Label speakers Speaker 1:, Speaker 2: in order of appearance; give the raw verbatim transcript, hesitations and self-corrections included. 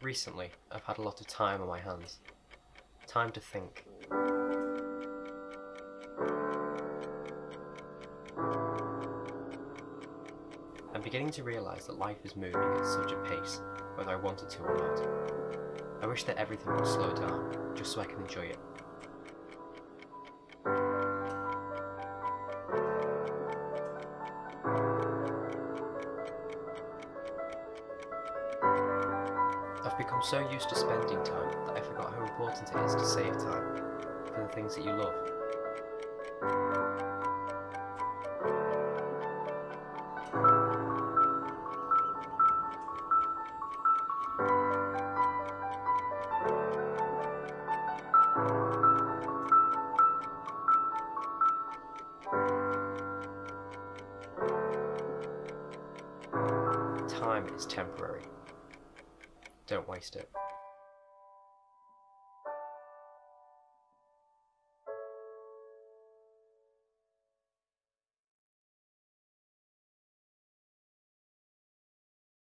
Speaker 1: Recently, I've had a lot of time on my hands. Time to think. I'm beginning to realise that life is moving at such a pace, whether I want it to or not. I wish that everything would slow down, just so I can enjoy it. I've become so used to spending time that I forgot how important it is to save time for the things that you love. Time is temporary. Don't waste it.